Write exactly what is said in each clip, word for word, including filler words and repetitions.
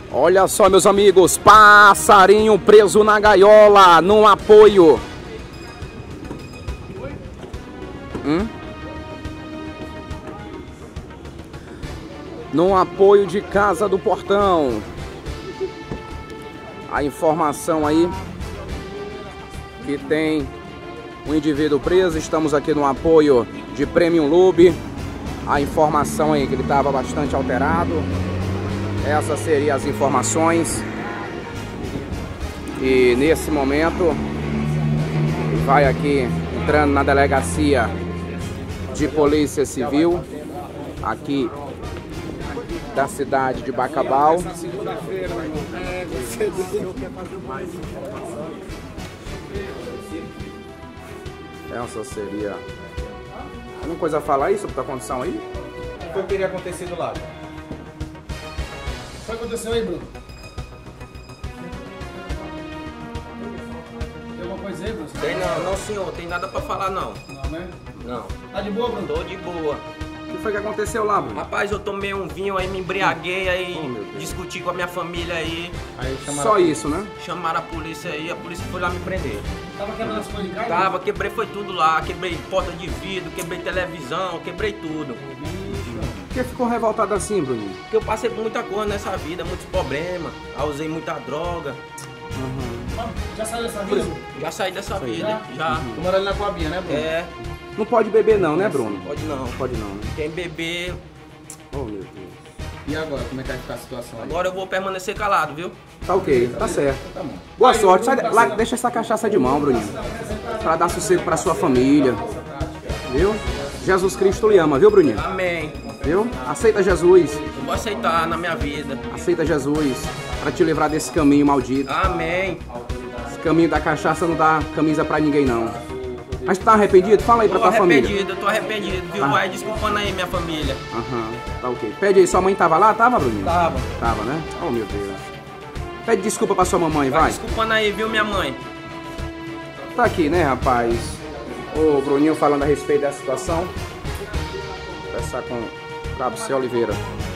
Olha só, meus amigos, passarinho preso na gaiola, num apoio. Hum? Num apoio de Casa do Portão. A informação aí que tem um indivíduo preso. Estamos aqui no apoio de Premium Lube. A informação aí que ele estava bastante alterado. Essas seriam as informações. E nesse momento vai aqui entrando na delegacia de Polícia Civil aqui da cidade de Bacabal. Essa seria alguma coisa a falar aí sobre a condição aí? O que teria acontecido lá? O que aconteceu aí, Bruno? Tem alguma coisa aí, Bruno? Tem não, não senhor, tem nada pra falar não. Não, né? Não. Tá de boa, Bruno? Tô de boa. O que foi que aconteceu lá, Bruno? Rapaz, eu tomei um vinho aí, me embriaguei aí, Oh, meu Deus. discuti com a minha família aí. Aí Só isso, né? Chamaram a polícia aí, a polícia foi lá me prender. Tava quebrando as coisas de casa? Tava, quebrei foi tudo lá, quebrei porta de vidro, quebrei televisão, quebrei tudo. Por que ficou revoltado assim, Bruninho? Porque eu passei por muita coisa nessa vida, muitos problemas, eu usei muita droga. Uhum. Já saiu dessa vida? Já saí dessa vida, Já? já. Tô morando ali na Coabinha, né, Bruno? É, Não pode beber não, né, Bruno? pode não. Pode não, né? Quem beber, Oh, meu Deus. E agora, como é que vai ficar a situação aí? agora eu vou permanecer calado, viu? Tá ok, tá certo. Tá bom. Boa sorte. Sai, lá, deixa essa cachaça de mão, Bruninho. Pra dar sossego pra sua família. Viu? Jesus Cristo lhe ama, viu, Bruninho? Amém. Viu? Aceita Jesus. Eu vou aceitar na minha vida. Aceita Jesus pra te livrar desse caminho maldito. Amém. Esse caminho da cachaça não dá camisa pra ninguém, não. Mas tu tá arrependido? Fala aí pra Tô tua família. arrependido, eu tô arrependido, viu? Tá. Vai desculpando aí minha família. Aham, tá ok. Pede aí, sua mãe tava lá? Tava, Bruninho? Tava. Tava, né? Oh, meu Deus. Pede desculpa pra sua mamãe, Vai vai. desculpando aí, viu, minha mãe? Tá aqui, né, rapaz? O Bruninho falando a respeito dessa situação. Vou conversar com o Cabo C. Oliveira.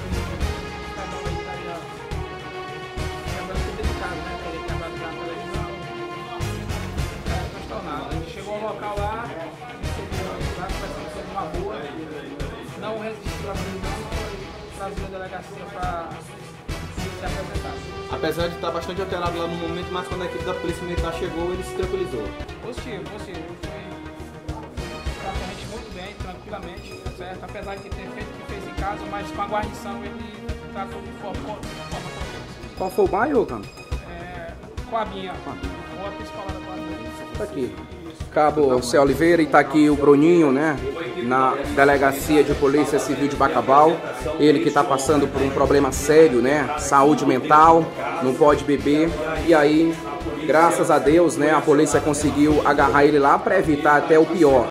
A gente chegou ao local lá, conversando sobre uma boa, não resistiu a prisão, trazido a delegacia para se apresentar. Apesar de estar bastante alterado lá no momento, mas quando a equipe da Polícia Militar chegou, ele se tranquilizou. Positivo, positivo. Foi praticamente muito bem, tranquilamente, certo? Apesar de ter feito o que fez em casa, mas com a guarnição ele tratou de forma, de forma correta. Qual foi o bairro, cara? É, Coabinha, rua principal da Coabinha. Tá aqui. Cabo C. Oliveira, e tá aqui o Bruninho, né? Na delegacia de Polícia Civil de Bacabal. Ele que tá passando por um problema sério, né? Saúde mental, não pode beber. E aí, graças a Deus, né? A polícia conseguiu agarrar ele lá para evitar até o pior.